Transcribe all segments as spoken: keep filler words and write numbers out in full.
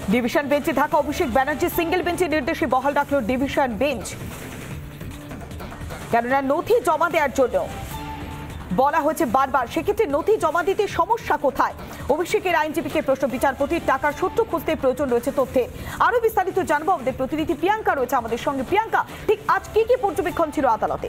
Division বেঞ্চে থাকা Abhishek Banerjee single বেঞ্চের নির্দেশে বহাল রাখল ডিভিশন বেঞ্চ। কেননা নথি জমা দেওয়ার জন্য বলা হয়েছে বারবার, সেক্ষেত্রে নথি জমা দিতে সমস্যা কোথায়? অভিষেকের আইনজীবীকে প্রশ্ন। বিচারপতির টাকার সূত্র খুঁজতে প্রয়োজন রয়েছে তথ্যে। আরো বিস্তারিত জানবো, আমাদের প্রতিনিধি প্রিয়াঙ্কা রয়েছে আমাদের সঙ্গে। প্রিয়াঙ্কা, ঠিক আজ কি কি পর্যবেক্ষণ ছিল আদালতে?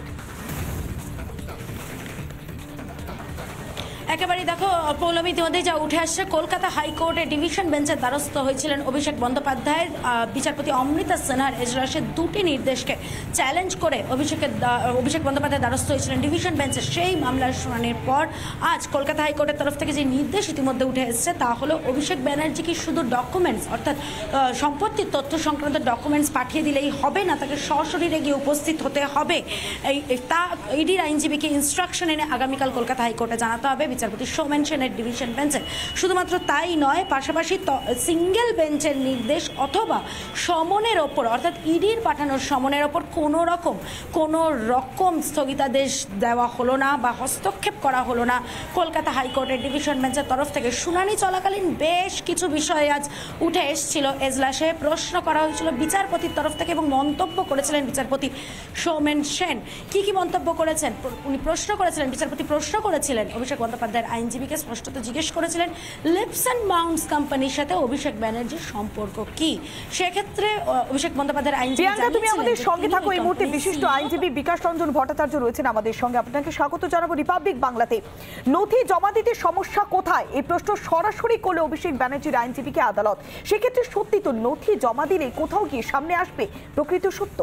একেবারে দেখো পৌলমী, ইতিমধ্যে যা উঠে আসছে, কলকাতা হাইকোর্টের ডিভিশন বেঞ্চের দ্বারস্থ হয়েছিলেন অভিষেক বন্দ্যোপাধ্যায়ের। বিচারপতি অমৃতা সিনহার এজলাসের দুটি নির্দেশকে চ্যালেঞ্জ করে অভিষেকের অভিষেক বন্দ্যোপাধ্যায় দ্বারস্থ হয়েছিলেন ডিভিশন বেঞ্চে। সেই মামলার শুনানির পর আজ কলকাতা হাইকোর্টের তরফ থেকে যে নির্দেশ ইতিমধ্যে উঠে এসেছে তা হলো অভিষেক ব্যানার্জি কি শুধু ডকুমেন্টস অর্থাৎ সম্পত্তির তথ্য সংক্রান্ত ডকুমেন্টস পাঠিয়ে দিলেই হবে না, তাকে সশরীরে গিয়ে উপস্থিত হতে হবে। এই তা ইডির আইনজীবীকে ইনস্ট্রাকশন এনে আগামীকাল কলকাতা হাইকোর্টে জানাতে হবে বিচারপতি সৌমেন সেনের ডিভিশন বেঞ্চে। শুধুমাত্র তাই নয়, পাশাপাশি সিঙ্গেল বেঞ্চের নির্দেশ অথবা সমনের ওপর অর্থাৎ ইডির পাঠানোর সমনের ওপর কোনো রকম কোনো রকম স্থগিতাদেশ দেওয়া হলো না বা হস্তক্ষেপ করা হলো না কলকাতা হাইকোর্টের ডিভিশন বেঞ্চের তরফ থেকে। শুনানি চলাকালীন বেশ কিছু বিষয় আজ উঠে এসেছিল এজলাসে, প্রশ্ন করা হয়েছিল বিচারপতির তরফ থেকে এবং মন্তব্য করেছিলেন বিচারপতি সৌমেন সেন। কি কি মন্তব্য করেছেন উনি প্রশ্ন করেছিলেন, বিচারপতি প্রশ্ন করেছিলেন অভিষেক বন্দ্যোপাধ্যায়ের আইনজীবীকে, স্পষ্টত জিজ্ঞেস করেছিলেন লিপস অ্যান্ড মাউন্টস কোম্পানির সাথে অভিষেক ব্যানার্জির সম্পর্ক কি। সেক্ষেত্রে অভিষেক বন্দ্যোপাধ্যায়ের আইনজীবী, তুমি আমাদের সঙ্গে থাকো এই মুহূর্তে বিশিষ্ট আইনজীবী বিকাশ রঞ্জন ভট্টাচার্য রয়েছেন আমাদের সঙ্গে। আপনাকে স্বাগত জানাবো রিপাবলিক বাংলাতে। নথি জমা দিতে সমস্যা কোথায়, এই প্রশ্ন সরাসরি করলে অভিষেক ব্যানার্জির আইনজীবীকে আদালত। সেক্ষেত্রে সত্যি তো নথি জমা দিলে কোথাও গিয়ে সামনে আসবে প্রকৃত সত্য?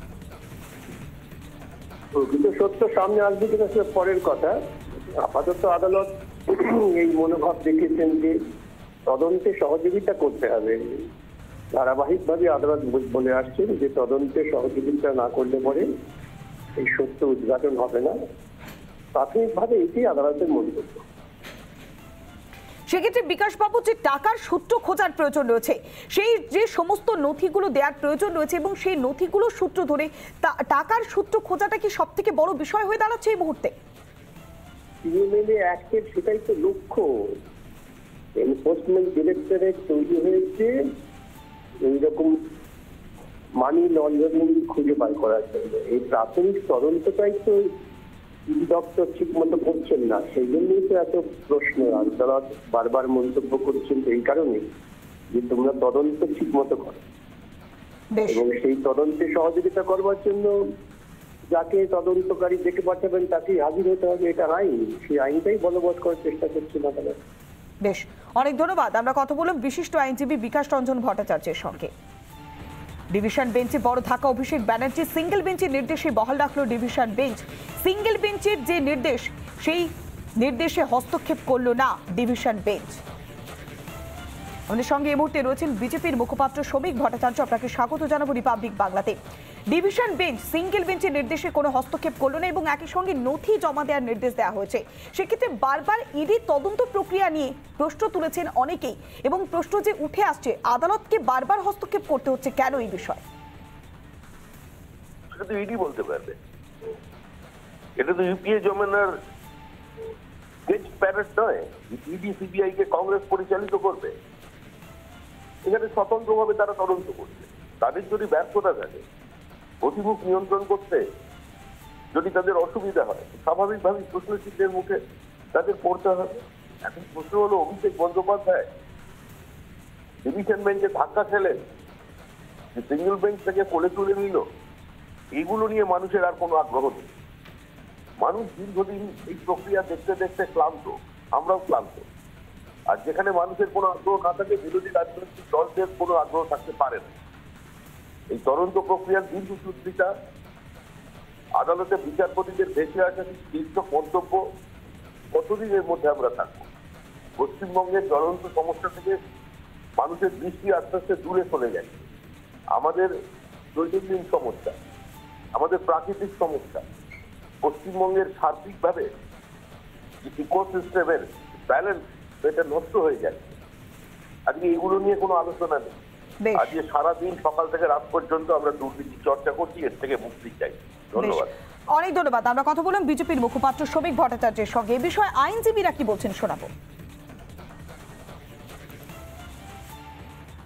প্রকৃত সত্য সামনে আসবে কিনা সে পরের কথা। আপাতত আদালত এই মনোভাব দেখেছেন যে তদন্তে সহযোগিতা করতে হবে। ধারাবাহিকভাবে আদালত বলে আসছেন যে তদন্তে সহযোগিতা না করলে পরে এই সত্য উদ্ঘাটন হবে না। প্রাথমিকভাবে এটি আদালতের মন্তব্য। সেক্ষেত্রে বিকাশবাবু, যে টাকার সূত্র খোঁজার প্রয়োজন রয়েছে, সেই যে সমস্ত নথিগুলো দেওয়ার প্রয়োজন রয়েছে এবং সেই নথিগুলো সূত্র ধরে টাকার সূত্র খোঁজাটা কি সব থেকে বড় বিষয় হয়ে দাঁড়াচ্ছে এই মুহূর্তে? সিএমএলএ অ্যাক্টের সেটাই তো লক্ষ্য। এনফোর্সমেন্ট ডিরেক্টরেট তৈরি হয়েছে এইরকম মানি লন্ডারিং খুঁজে বার করার জন্য। এই প্রাথমিক তদন্তটাই তো দপ্তর ঠিক মতো করছেন না, সেই জন্যই তো এত প্রশ্ন। আদালত বারবার মন্তব্য করছেন এই কারণে যে তোমরা তদন্ত ঠিক মতো করো, এবং সেই তদন্তে সহযোগিতা করবার জন্য যাকে তদন্তকারী দেখে পাঠাবেন তাকেই হাজির হতে হবে, এটা আইন। সেই আইনটাই বলবৎ করার চেষ্টা করছে না তারা। বেশ, অনেক ধন্যবাদ। আমরা কথা বললাম বিশিষ্ট আইনজীবী বিকাশ রঞ্জন ভট্টাচার্যের সঙ্গে। ডিভিশন বেঞ্চে বড় ধাক্কা অভিষেক ব্যানার্জি সিঙ্গেল বেঞ্চের নির্দেশে বহাল রাখলো ডিভিশন বেঞ্চ। সিঙ্গেল বেঞ্চের যে নির্দেশ, সেই নির্দেশে হস্তক্ষেপ করলো না ডিভিশন বেঞ্চ। আমাদের সঙ্গে এই মুহূর্তে রয়েছেন বিজেপির মুখপাত্র শ্রমিক ভট্টাচার্য। আপনাকে স্বাগত জানাবো রিপাবলিক বাংলাতে। ডিভিশন বেঞ্চ সিঙ্গেল বেঞ্চের নির্দেশে কোনো হস্তক্ষেপ করলো না এবং একই সঙ্গে নথি জমা দেওয়ার নির্দেশ দেওয়া হয়েছে। সেক্ষেত্রে বারবার ইডি তদন্ত প্রক্রিয়া নিয়ে প্রশ্ন তুলেছেন অনেকেই, এবং প্রশ্ন যে উঠে আসছে আদালতকে বারবার হস্তক্ষেপ করতে হচ্ছে কেন এই বিষয়? সেটা তো ইডি বলতে পারবে। এটা তো ইউপিএ জমানার বেঞ্চ প্যারেড নয়। ইডি সিবিআই কে কংগ্রেস পরিচালিত করবে। এখানে স্বতন্ত্রভাবে তারা তদন্ত করছে। তাদের যদি ব্যর্থতা থাকে, অতিমুখ নিয়ন্ত্রণ করতে যদি তাদের অসুবিধা হয়, স্বাভাবিকভাবে প্রশ্নচিহ্নের মুখে তাদের পড়তে হবে। এখন প্রশ্ন হলো অভিষেক বন্দ্যোপাধ্যায় ডিভিশন বেঞ্চে ধাক্কা খেলেন, যে সিঙ্গেল বেঞ্চ থেকে কোলে তুলে নিল, এইগুলো নিয়ে মানুষের আর কোনো আগ্রহ নেই। মানুষ দীর্ঘদিন এই প্রক্রিয়া দেখতে দেখতে ক্লান্ত, আমরাও ক্লান্ত। আর যেখানে মানুষের কোনো আগ্রহ না থাকে, বিরোধী রাজনৈতিক দলদের কোনো আগ্রহ থাকতে পারে না। এই তদন্ত প্রক্রিয়ার দীর্ঘসূত্রিতা, আদালতে বিচারপতিদের ভেসে আসা দীর্ঘ মন্তব্য, কতদিনের মধ্যে আমরা থাকবো? পশ্চিমবঙ্গের জ্বলন্ত সমস্যা থেকে মানুষের দৃষ্টি আস্তে আস্তে দূরে চলে যায়। আমাদের দৈনন্দিন সমস্যা, আমাদের প্রাকৃতিক সমস্যা, পশ্চিমবঙ্গের সার্বিকভাবে ইকোসিস্টেমের ব্যালেন্স এটা নষ্ট হয়ে যায়। আজকে এগুলো নিয়ে কোনো আলোচনা নেই। আজকে সারাদিন সকাল থেকে রাত পর্যন্ত আমরা দুর্নীতি চর্চা করছি, এর থেকে মুক্তি চাই। ধন্যবাদ। অনেক ধন্যবাদ। আমরা কথা বললাম বিজেপির মুখপাত্র শ্রমিক ভট্টাচার্যের সঙ্গে। এ বিষয়ে আইনজীবীরা কি বলছেন শোনাবো।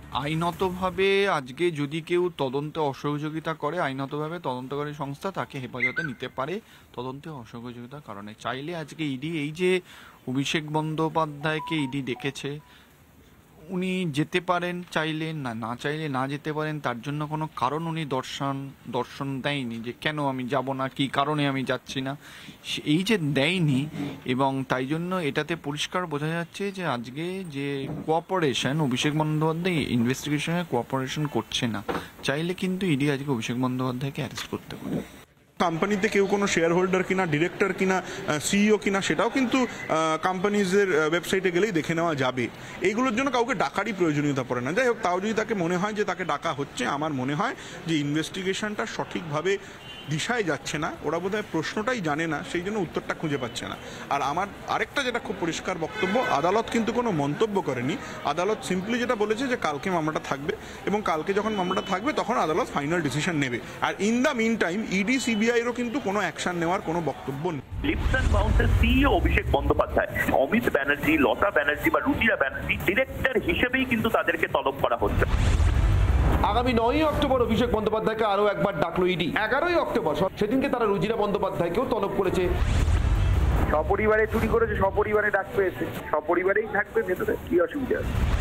আইনতভাবে আজকে যদি কেউ তদন্তে অসহযোগিতা করে, আইনতভাবে তদন্তকারী সংস্থা তাকে হেফাজতে নিতে পারে তদন্তে অসহযোগিতার কারণে। চাইলে আজকে ইডি এই যে অভিষেক বন্দ্যোপাধ্যায়কে ইডি ডেকেছে, উনি যেতে পারেন চাইলে, না না চাইলে না যেতে পারেন, তার জন্য কোনো কারণ উনি দর্শন দর্শন দেয়নি যে কেন আমি যাব না, কি কারণে আমি যাচ্ছি না, এই যে দেয়নি। এবং তাই জন্য এটাতে পরিষ্কার বোঝা যাচ্ছে যে আজকে যে কোঅপারেশন, অভিষেক বন্দ্যোপাধ্যায় ইনভেস্টিগেশনে কোঅপারেশন করছে না। চাইলে কিন্তু ইডি আজকে অভিষেক বন্দ্যোপাধ্যায়কে অ্যারেস্ট করতে পারে। কোম্পানিতে কেউ কোনো শেয়ার হোল্ডার কিনা, ডিরেক্টর কিনা, সিইও কিনা, সেটাও কিন্তু কোম্পানিজের ওয়েবসাইটে গেলেই দেখে নেওয়া যাবে। এইগুলোর জন্য কাউকে ডাকারই প্রয়োজনীয়তা পড়ে না। যাই হোক, তাও যদি তাকে মনে হয় যে তাকে ডাকা হচ্ছে, আমার মনে হয় যে ইনভেস্টিগেশনটা সঠিকভাবে দিশায় যাচ্ছে না, ওরা বোধহয় প্রশ্নটাই জানে না, সেই জন্য উত্তরটা খুঁজে পাচ্ছে না। আর আমার আরেকটা যেটা খুব পরিষ্কার বক্তব্য, আদালত কিন্তু কোনো মন্তব্য করেনি। আদালত সিম্পলি যেটা বলেছে যে কালকে মামলাটা থাকবে, এবং কালকে যখন মামলাটা থাকবে তখন আদালত ফাইনাল ডিসিশন নেবে। আর in the meantime ED সিবিআইয়েরও কিন্তু কোনো অ্যাকশন নেওয়ার কোনো বক্তব্য নেই। লিপস অ্যান্ড বাউন্সের সিইও অভিষেক বন্দ্যোপাধ্যায়, অমিত ব্যানার্জি, লতা ব্যানার্জি বা রুচিরা ব্যানার্জি ডিরেক্টর হিসেবেই কিন্তু তাদেরকে তলব করা হচ্ছে। আগামী নয়ই অক্টোবর অভিষেক বন্দ্যোপাধ্যায়কে আরো একবার ডাকলো ইডি। এগারোই অক্টোবর সেদিনকে তারা রুজিরা বন্দ্যোপাধ্যায়কেও তলব করেছে। সপরিবারে চুরি করেছে, সপরিবারে ডাক পেয়েছে, সপরিবারেই থাকবে ভেতরে, কি অসুবিধা আছে?